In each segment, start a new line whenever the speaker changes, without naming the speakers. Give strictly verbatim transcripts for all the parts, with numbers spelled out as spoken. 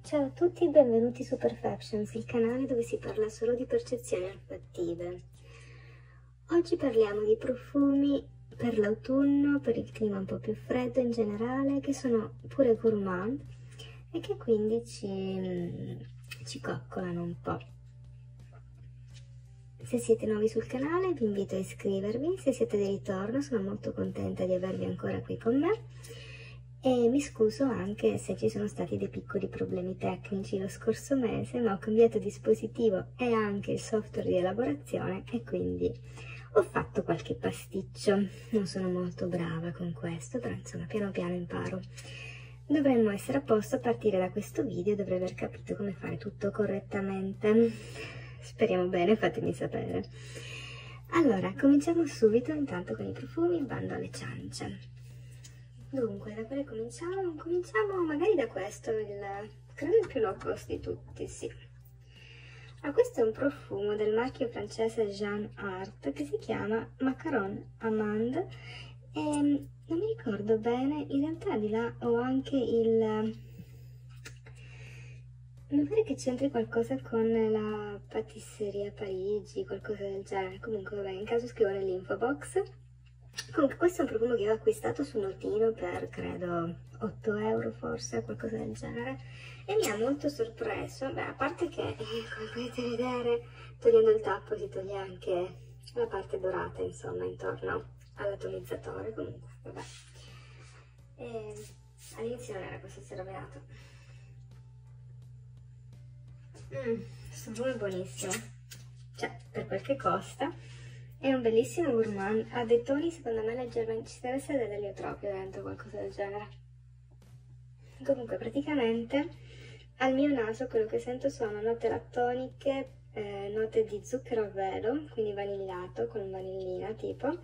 Ciao a tutti e benvenuti su Perfections, il canale dove si parla solo di percezioni olfattive. Oggi parliamo di profumi per l'autunno, per il clima un po' più freddo in generale, che sono pure gourmand e che quindi ci, ci coccolano un po'. Se siete nuovi sul canale vi invito a iscrivervi, se siete di ritorno sono molto contenta di avervi ancora qui con me. E mi scuso anche se ci sono stati dei piccoli problemi tecnici lo scorso mese, ma ho cambiato dispositivo e anche il software di elaborazione e quindi ho fatto qualche pasticcio. Non sono molto brava con questo, però insomma piano piano imparo. Dovremmo essere a posto a partire da questo video, dovrei aver capito come fare tutto correttamente. Speriamo bene, fatemi sapere. Allora, cominciamo subito intanto con i profumi, bando alle ciance. Dunque, da quale cominciamo? Cominciamo magari da questo, il, credo il più low cost di tutti, sì. Ah, questo è un profumo del marchio francese Jean Art che si chiama Macaron Amande e non mi ricordo bene, in realtà di là ho anche il... mi pare che c'entri qualcosa con la patisseria Parigi, qualcosa del genere, comunque vabbè, in caso scrivo nell'info box. Comunque questo è un profumo che ho acquistato su Notino per credo otto euro forse, qualcosa del genere, e mi ha molto sorpreso. Beh, a parte che eh, come potete vedere togliendo il tappo si toglie anche la parte dorata insomma intorno all'atomizzatore, comunque vabbè. E all'inizio non era questo serrato. Mmm, questo profumo è buonissimo, cioè per quel che costa. È un bellissimo gourmand, ha dei toni secondo me leggermente, ci deve essere dell'eliotropio dentro, qualcosa del genere. Comunque praticamente al mio naso quello che sento sono note lattoniche, eh, note di zucchero a velo, quindi vanigliato con vanillina tipo,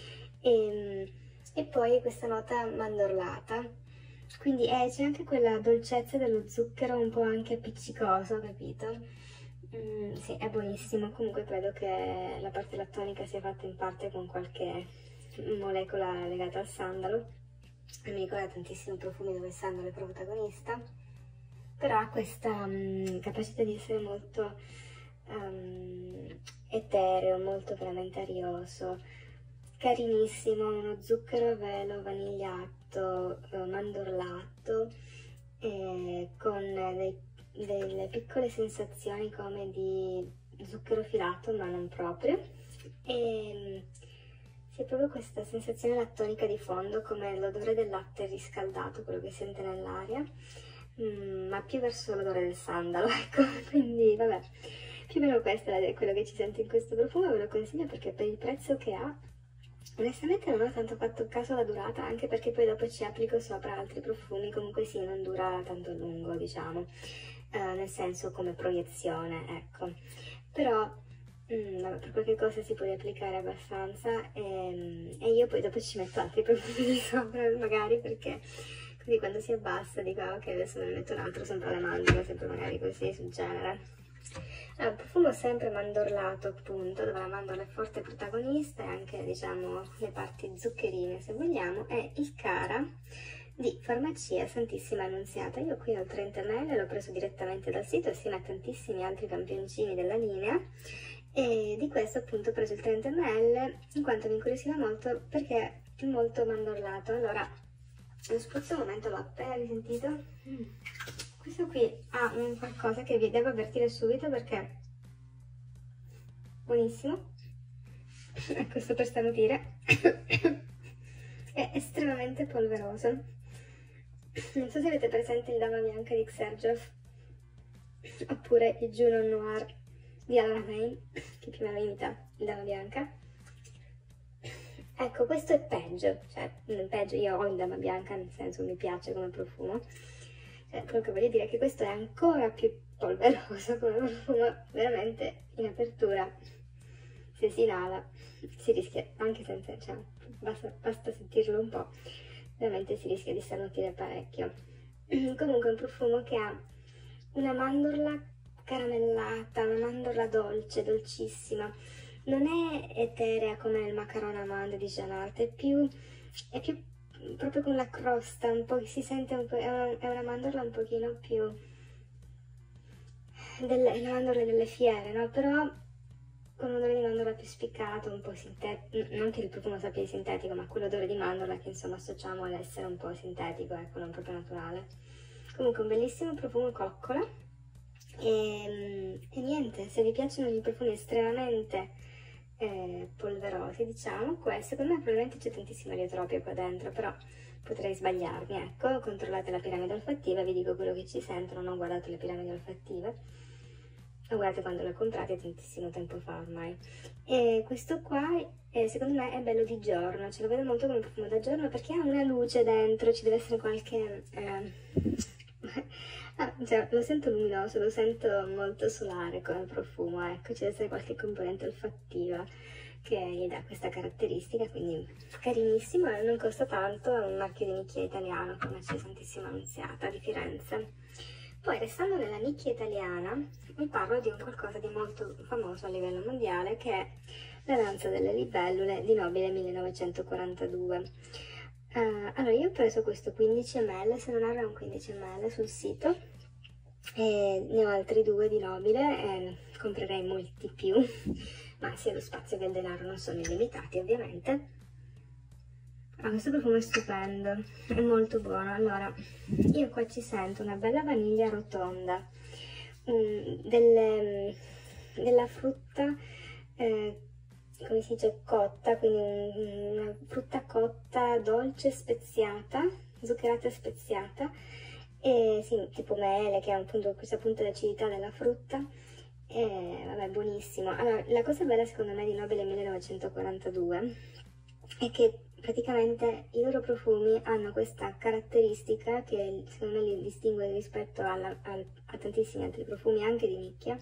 e, e poi questa nota mandorlata. Quindi eh, c'è anche quella dolcezza dello zucchero un po' anche appiccicoso, capito? Mm, sì, è buonissimo, comunque credo che la parte lattonica sia fatta in parte con qualche molecola legata al sandalo, e mi ricorda tantissimi profumi dove il sandalo è protagonista, però ha questa um, capacità di essere molto um, etereo, molto veramente arioso, carinissimo, uno zucchero a velo vanigliato, mandorlato, eh, con dei delle piccole sensazioni come di zucchero filato ma non proprio, e c'è proprio questa sensazione lattonica di fondo come l'odore del latte riscaldato, quello che si sente nell'aria, mm, ma più verso l'odore del sandalo, ecco, quindi vabbè, più o meno questo è quello che ci sente in questo profumo, ve lo consiglio perché per il prezzo che ha onestamente non ho tanto fatto caso alla durata, anche perché poi dopo ci applico sopra altri profumi, comunque sì, non dura tanto a lungo, diciamo, eh, nel senso come proiezione, ecco. Però, mm, vabbè, per qualche cosa si può applicare abbastanza e, e io poi dopo ci metto altri profumi sopra, magari, perché così quando si abbassa dico, ah, ok, adesso me ne metto un altro sopra la mandorla, sempre magari così, sul genere. Allora, profumo sempre mandorlato appunto, dove la mandorla è forte protagonista e anche diciamo le parti zuccherine se vogliamo, è il Cara di Farmacia Santissima Annunziata. Io qui ho il trenta millilitri, l'ho preso direttamente dal sito assieme a tantissimi altri campioncini della linea e di questo appunto ho preso il trenta millilitri in quanto mi incuriosiva molto perché è molto mandorlato. Allora, lo spruzzo un momento l'ho appena risentito. Mm. Questo qui ha un qualcosa che vi devo avvertire subito perché buonissimo, ecco, sto per starnutire, è estremamente polveroso. Non so se avete presente il Dama Bianca di Xerjoff oppure il Junon Noir di Alain Rain, che più o meno imita il Dama Bianca. Ecco, questo è peggio, cioè peggio, io ho il Dama Bianca, nel senso mi piace come profumo. Eh, quello che voglio dire è che questo è ancora più polveroso come profumo, veramente in apertura, se si inala, si rischia, anche senza, cioè, basta, basta sentirlo un po', veramente si rischia di starnutire parecchio. Comunque è un profumo che ha una mandorla caramellata, una mandorla dolce, dolcissima, non è eterea come il Macaron Amande di Jean Art, è più, è più proprio con la crosta, un po' si sente un po', è una, è una mandorla un pochino più delle, le mandorle delle fiere, no? Però con un odore di mandorla più spiccato, un po' sintetico, non che il profumo sappia di sintetico, ma quell'odore di mandorla che insomma associamo all'essere un po' sintetico, ecco, non proprio naturale. Comunque un bellissimo profumo coccola e, e niente, se vi piacciono i profumi estremamente eh, polverosi, diciamo, questo, secondo me probabilmente c'è tantissimo eliotropio qua dentro, però potrei sbagliarmi, ecco, controllate la piramide olfattiva, vi dico quello che ci sentono, non guardate le piramidi olfattive. Lo guardate quando l'ho comprato tantissimo tempo fa ormai. E questo qua eh, secondo me è bello di giorno, ce lo vedo molto come profumo da giorno perché ha una luce dentro, ci deve essere qualche... Eh... ah, cioè, lo sento luminoso, lo sento molto solare come profumo, ecco, ci deve essere qualche componente olfattiva che gli dà questa caratteristica, quindi carinissimo, e non costa tanto, è un marchio di nicchia italiano come c'è tantissima Annunziata di Firenze. Poi, restando nella nicchia italiana, vi parlo di un qualcosa di molto famoso a livello mondiale, che è la danza delle libellule di Nobile millenovecentoquarantadue. Uh, allora, io ho preso questo quindici millilitri, se non erro è un quindici millilitri sul sito, e ne ho altri due di Nobile, e comprerei molti più, ma sia lo spazio che il denaro non sono illimitati, ovviamente. Ah, questo profumo è stupendo, è molto buono. Allora, io qua ci sento una bella vaniglia rotonda, um, delle, della frutta, eh, come si dice, cotta, quindi un, una frutta cotta, dolce, speziata, zuccherata e speziata, e sì, tipo mele, che ha appunto questa punta di acidità della frutta, e vabbè, buonissimo. Allora, la cosa bella secondo me di Nobile millenovecentoquarantadue è che praticamente i loro profumi hanno questa caratteristica che secondo me li distingue rispetto alla, al, a tantissimi altri profumi, anche di nicchia,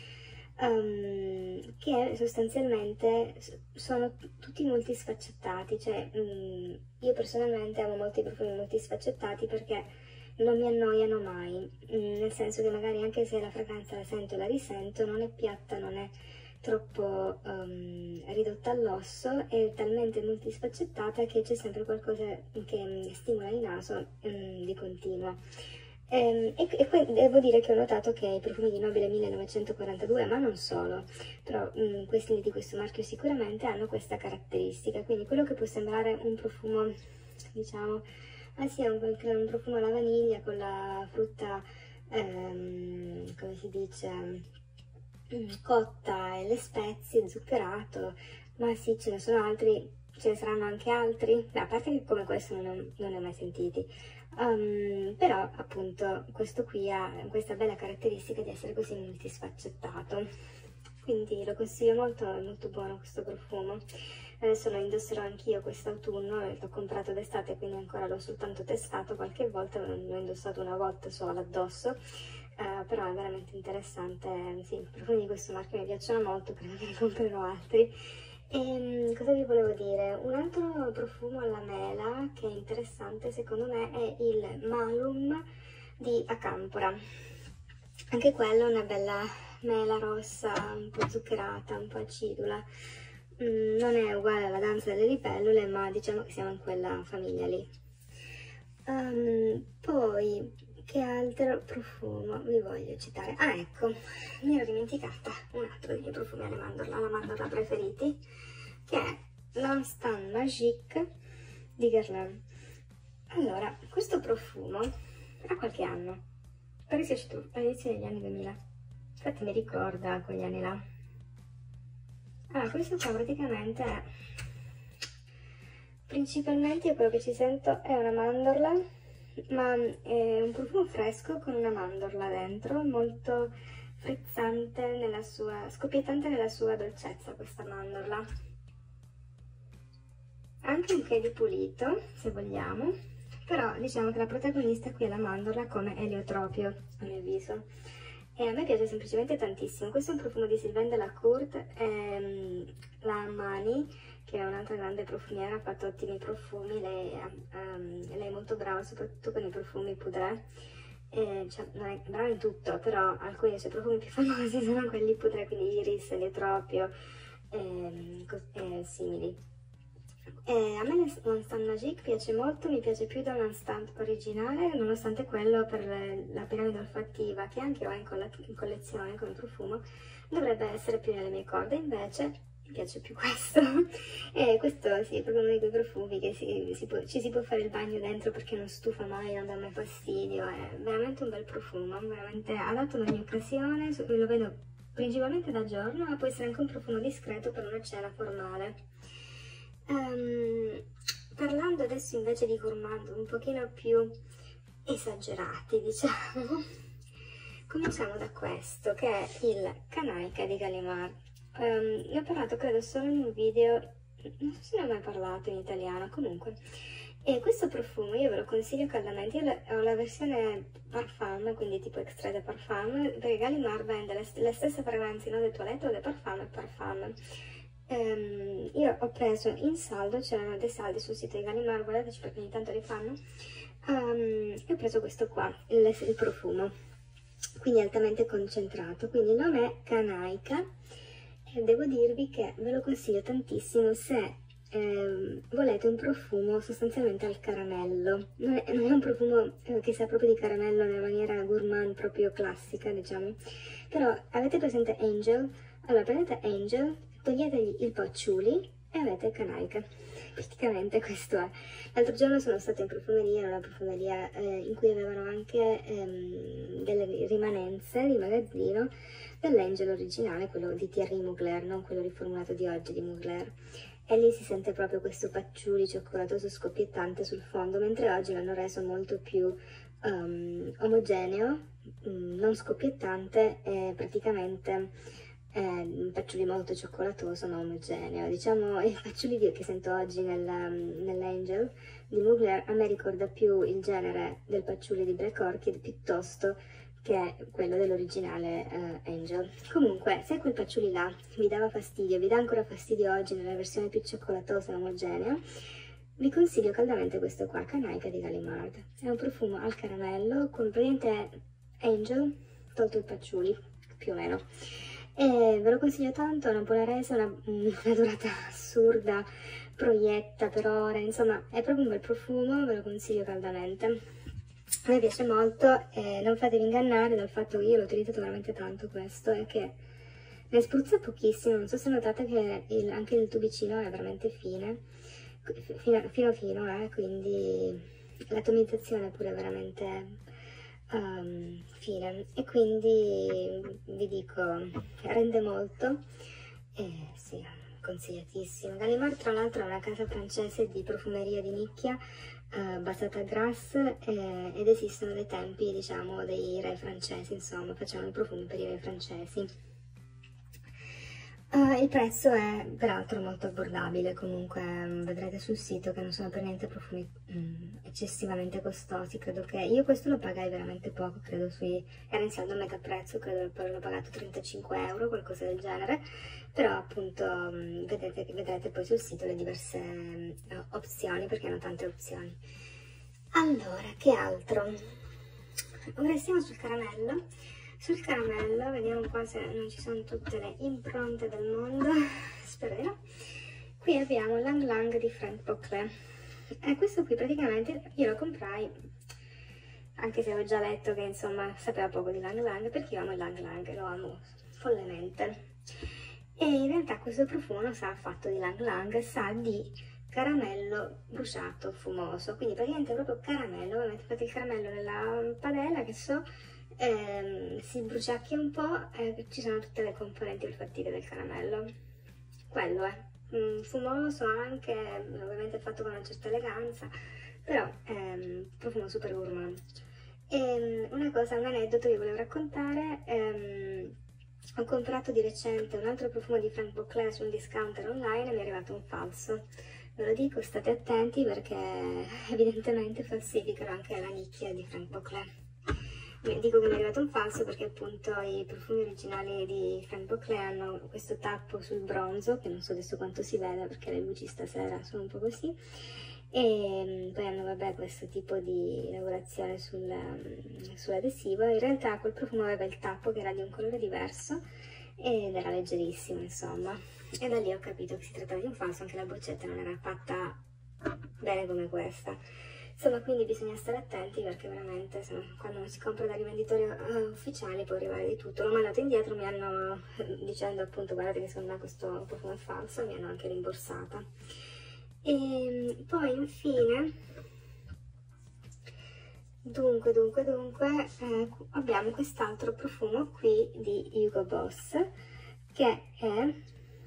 um, che sostanzialmente sono tutti multisfaccettati, cioè um, io personalmente amo molti profumi multisfaccettati perché non mi annoiano mai, um, nel senso che magari anche se la fragranza la sento e la risento, non è piatta, non è troppo um, ridotta all'osso, è talmente multisfaccettata che c'è sempre qualcosa che stimola il naso um, di continuo. E, e, e devo dire che ho notato che i profumi di Nobile millenovecentoquarantadue, ma non solo, però um, questi di questo marchio sicuramente hanno questa caratteristica, quindi quello che può sembrare un profumo, diciamo, ah sì, è un, un profumo alla vaniglia con la frutta, um, come si dice, cotta e le spezie, zuccherato, ma sì, ce ne sono altri, ce ne saranno anche altri, a parte che come questo non, ho, non ne ho mai sentiti, um, però appunto questo qui ha questa bella caratteristica di essere così multisfaccettato, quindi lo consiglio molto, è molto buono questo profumo. Adesso lo indosserò anch'io quest'autunno, l'ho comprato d'estate quindi ancora l'ho soltanto testato qualche volta, l'ho indossato una volta solo addosso. Uh, però è veramente interessante, sì, i profumi di questo marchio mi piacciono molto, credo che ne comprerò altri. E um, cosa vi volevo dire? Un altro profumo alla mela che è interessante secondo me è il Malum di Acampora. Anche quello è una bella mela rossa, un po' zuccherata, un po' acidula. Mm, non è uguale alla danza delle libellule, ma diciamo che siamo in quella famiglia lì. Um, poi... Che altro profumo vi voglio citare? Ah, ecco, mi ero dimenticata un altro dei miei profumi alla mandorla, alla mandorla preferiti, che è l'Instant Magique di Guerlain. Allora, questo profumo ha qualche anno, pare sia uscito all'inizio degli anni duemila, infatti mi ricorda quegli anni là. Allora, questo qua praticamente è, principalmente io quello che ci sento è una mandorla, ma è un profumo fresco con una mandorla dentro, molto frizzante nella sua, scoppiettante nella sua dolcezza questa mandorla. Anche un che di pulito, se vogliamo, però diciamo che la protagonista qui è la mandorla come eliotropio, a mio avviso. E a me piace semplicemente tantissimo. Questo è un profumo di Sylvain Delacourt, ehm, la Armani, che è un'altra grande profumiera, ha fatto ottimi profumi, lei, um, lei è molto brava soprattutto con i profumi poudré, e, cioè, non è brava in tutto, però alcuni dei suoi profumi più famosi sono quelli poudré, quindi iris, eliotropio e, e simili. E a me l'Instant Magic piace molto, mi piace più dell'Instant originale, nonostante quello per le, la piramide olfattiva, che anche ho in, coll in collezione come profumo, dovrebbe essere più nelle mie corde, invece mi piace più questo. E questo sì, è proprio uno di quei profumi che si, si può, ci si può fare il bagno dentro perché non stufa mai, non dà mai fastidio, è veramente un bel profumo, veramente adatto ad ogni occasione, lo vedo principalmente da giorno, ma può essere anche un profumo discreto per una cena formale. Um, parlando adesso invece di gourmand un pochino più esagerati, diciamo, cominciamo da questo, che è il Canaika di Galimard. Um, ne ho parlato credo solo in un video, non so se ne ho mai parlato in italiano, comunque. E questo profumo io ve lo consiglio caldamente. Io ho la versione parfum, quindi tipo extrait de parfum, perché Galimard vende le, le stesse fragranze in eau de toilette, eau de parfum e parfum. Um, io ho preso in saldo, c'erano dei saldi sul sito di Galimard, guardateci perché ogni tanto li fanno, um, e ho preso questo qua, il, il profumo, quindi altamente concentrato, quindi il nome è Canaika e devo dirvi che ve lo consiglio tantissimo se eh, volete un profumo sostanzialmente al caramello. Non è, non è un profumo eh, che sia proprio di caramello nella maniera gourmand proprio classica, diciamo, però avete presente Angel? Allora prendete Angel, toglietegli il patchouli e avete Canaika. Praticamente questo è. L'altro giorno sono stata in profumeria, in una profumeria eh, in cui avevano anche ehm, delle rimanenze di magazzino dell'Angel originale, quello di Thierry Mugler, non quello riformulato di oggi di Mugler. E lì si sente proprio questo patchouli cioccolatoso scoppiettante sul fondo, mentre oggi l'hanno reso molto più um, omogeneo, um, non scoppiettante e praticamente eh, un patchouli molto cioccolato, ma omogeneo. Diciamo, il patchouli che sento oggi nel, nell'Angel di Mugler a me ricorda più il genere del patchouli di Black Orchid piuttosto che quello dell'originale eh, Angel. Comunque, se quel patchouli là vi dava fastidio, vi dà ancora fastidio oggi nella versione più cioccolatosa e omogenea, vi consiglio caldamente questo qua, Canaika di Galimard. È un profumo al caramello con praticamente Angel, tolto il patchouli, più o meno. E ve lo consiglio tanto, è una buona resa, una, una durata assurda, proietta per ore, insomma è proprio un bel profumo, ve lo consiglio caldamente. A me piace molto e non fatevi ingannare dal fatto che io l'ho utilizzato veramente tanto questo e che ne spruzza pochissimo, non so se notate che il, anche il tubicino è veramente fine, fino fino, fino eh, quindi l'atomizzazione è pure veramente um, fine e quindi vi dico rende molto e sì, consigliatissimo. Galimard tra l'altro è una casa francese di profumeria di nicchia Uh, basata a Grasse eh, ed esistono dei tempi, diciamo, dei re francesi, insomma, facevano i profumi per i re francesi. Uh, il prezzo è peraltro molto abbordabile, comunque um, vedrete sul sito che non sono per niente profumi um, eccessivamente costosi, credo che io questo lo pagai veramente poco, credo sui, era in saldo a metà prezzo, credo che l'ho pagato trentacinque euro, qualcosa del genere, però appunto um, vedete, vedrete poi sul sito le diverse um, opzioni, perché hanno tante opzioni. Allora, che altro? Ora stiamo sul caramello. Sul caramello, vediamo qua se non ci sono tutte le impronte del mondo, spero di no. Qui abbiamo Lang Lang di Franck Boclet. E questo qui praticamente io lo comprai, anche se avevo già letto che insomma sapeva poco di Lang Lang, perché io amo il Lang Lang, lo amo follemente. E in realtà questo profumo non sa affatto di Lang Lang, sa di caramello bruciato fumoso, quindi praticamente è proprio caramello, ovviamente fate il caramello nella padella, che so, ehm, si bruciacchia un po' e ci sono tutte le componenti olfattive del caramello. Quello è, mm, fumoso anche, ovviamente fatto con una certa eleganza, però è un profumo super gourmand. E una cosa, un aneddoto che volevo raccontare, ehm, ho comprato di recente un altro profumo di Franck Boclet su un discounter online e mi è arrivato un falso. Ve lo dico, state attenti perché evidentemente falsificano anche la nicchia di Franck Boclet. Dico che mi è arrivato un falso perché appunto i profumi originali di Franck Boclet hanno questo tappo sul bronzo, che non so adesso quanto si vede perché le luci stasera sono un po' così, e poi hanno vabbè questo tipo di lavorazione sul, sull'adesivo. In realtà quel profumo aveva il tappo che era di un colore diverso ed era leggerissimo, insomma. E da lì ho capito che si trattava di un falso, anche la boccetta non era fatta bene come questa. Insomma, quindi bisogna stare attenti, perché veramente se no, quando non si compra da rivenditori uh, ufficiali può arrivare di tutto. L'ho mandato indietro, mi hanno, dicendo appunto guardate che secondo me questo profumo è falso, mi hanno anche rimborsata. E poi infine, dunque, dunque, dunque, eh, abbiamo quest'altro profumo qui di Hugo Boss, che è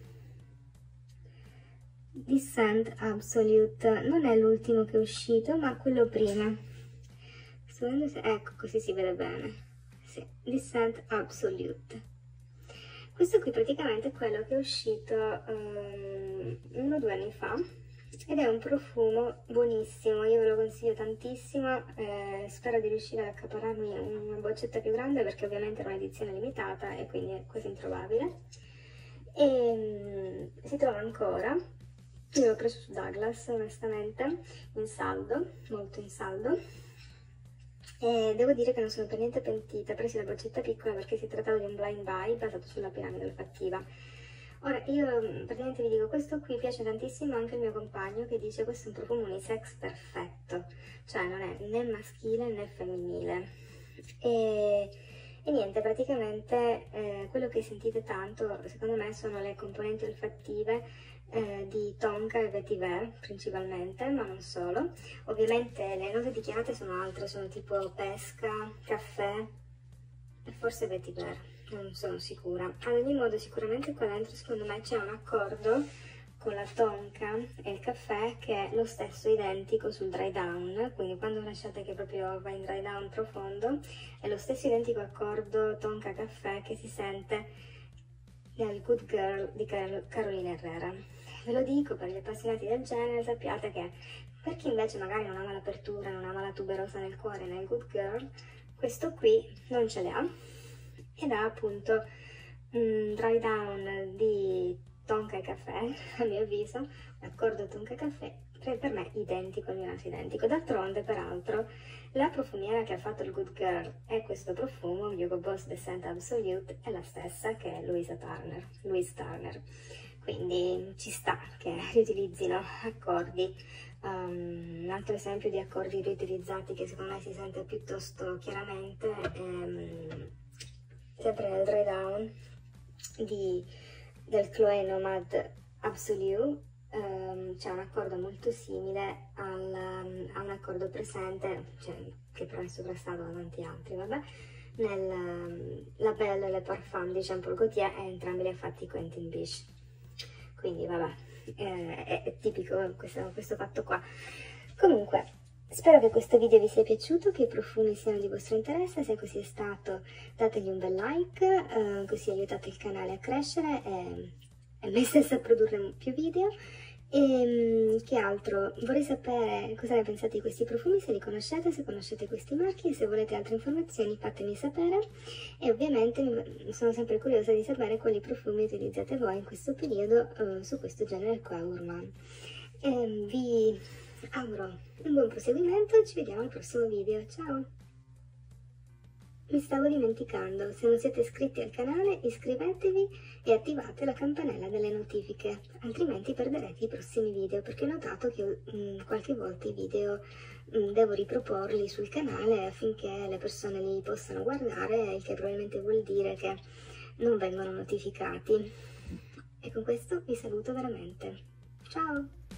Descent Absolute. Non è l'ultimo che è uscito, ma quello prima. Sto vedendo se... ecco, così si vede bene. Sì, Descent Absolute. Questo qui praticamente è quello che è uscito um, uno o due anni fa, ed è un profumo buonissimo, io ve lo consiglio tantissimo. Eh, spero di riuscire ad accaparrarmi una boccetta più grande, perché ovviamente è un'edizione limitata e quindi è quasi introvabile. E um, si trova ancora. Io l'ho preso su Douglas, onestamente, in saldo, molto in saldo, e devo dire che non sono per niente pentita. Presi la boccetta piccola perché si trattava di un blind buy basato sulla piramide olfattiva. Ora, io praticamente vi dico, questo qui piace tantissimo anche al mio compagno, che dice questo è un profumo unisex perfetto, cioè non è né maschile né femminile. E... E niente, praticamente eh, quello che sentite tanto, secondo me, sono le componenti olfattive eh, di tonka e vetiver, principalmente, ma non solo. Ovviamente le note dichiarate sono altre, sono tipo pesca, caffè e forse vetiver, non sono sicura. Ad ogni modo, sicuramente qua dentro, secondo me, c'è un accordo con la tonka e il caffè che è lo stesso identico sul dry down, quindi quando lasciate che proprio va in dry down profondo è lo stesso identico accordo tonka caffè che si sente nel Good Girl di Car Carolina Herrera. Ve lo dico per gli appassionati del genere, sappiate che per chi invece magari non ama l'apertura, non ama la tuberosa nel cuore nel Good Girl, questo qui non ce le ha, ed ha appunto un dry down di tonka e caffè, a mio avviso, l'accordo tonka e caffè, per me identico, il mio naso identico. D'altronde, peraltro, la profumiera che ha fatto il Good Girl e questo profumo, Hugo Boss Descent Absolute, è la stessa che è Louise Turner, Louise Turner. Quindi ci sta che riutilizzino accordi. Um, un altro esempio di accordi riutilizzati che secondo me si sente piuttosto chiaramente è um, sempre nel dry down di del Chloé Nomad Absolute. Um, c'è un accordo molto simile al, um, a un accordo presente, cioè, che però è sovrastato da tanti altri, vabbè, nel um, La Belle et le Parfum di Jean Paul Gaultier, e entrambi li ha fatti Quentin Biche. Quindi vabbè, eh, è, è tipico questo, questo fatto qua. Comunque, spero che questo video vi sia piaciuto, che i profumi siano di vostro interesse. Se così è stato, dategli un bel like, eh, così aiutate il canale a crescere e, e me stessa a produrre più video. E che altro? Vorrei sapere cosa ne pensate di questi profumi, se li conoscete, se conoscete questi marchi, e se volete altre informazioni fatemi sapere. E ovviamente sono sempre curiosa di sapere quali profumi utilizzate voi in questo periodo eh, su questo genere qua, gourmand. E vi auguro un buon proseguimento, ci vediamo al prossimo video, ciao! Mi stavo dimenticando, se non siete iscritti al canale iscrivetevi e attivate la campanella delle notifiche, altrimenti perderete i prossimi video, perché ho notato che mh, qualche volta i video mh, devo riproporli sul canale affinché le persone li possano guardare, il che probabilmente vuol dire che non vengono notificati. E con questo vi saluto veramente. Ciao!